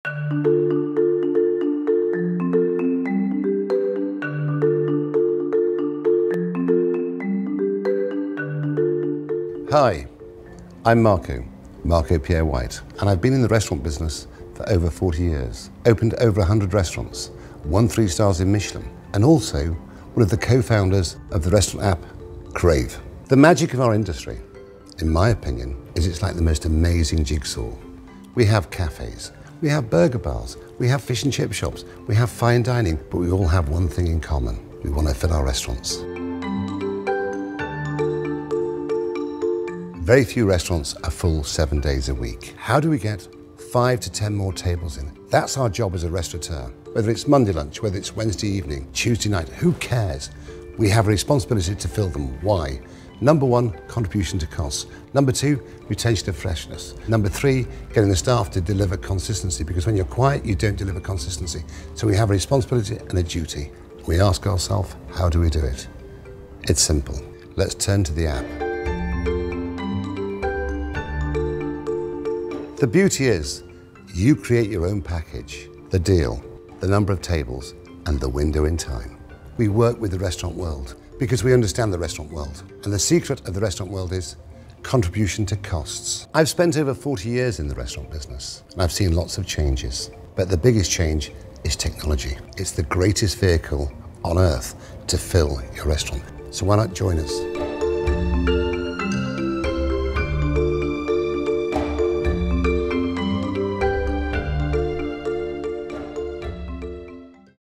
Hi, I'm Marco Pierre White, and I've been in the restaurant business for over 40 years, opened over 100 restaurants, won 3 stars in Michelin, and also one of the co-founders of the restaurant app, Crave. The magic of our industry, in my opinion, is it's like the most amazing jigsaw. We have cafes, we have burger bars, we have fish and chip shops, we have fine dining, but we all have one thing in common. We want to fill our restaurants. Very few restaurants are full 7 days a week. How do we get 5 to 10 more tables in? That's our job as a restaurateur. Whether it's Monday lunch, whether it's Wednesday evening, Tuesday night, who cares? We have a responsibility to fill them. Why? Number 1, contribution to costs. Number 2, retention of freshness. Number 3, getting the staff to deliver consistency, because when you're quiet, you don't deliver consistency. So we have a responsibility and a duty. We ask ourselves, how do we do it? It's simple. Let's turn to the app. The beauty is, you create your own package, the deal, the number of tables, and the window in time. We work with the restaurant world because we understand the restaurant world. And the secret of the restaurant world is contribution to costs. I've spent over 40 years in the restaurant business, and I've seen lots of changes. But the biggest change is technology. It's the greatest vehicle on earth to fill your restaurant. So why not join us?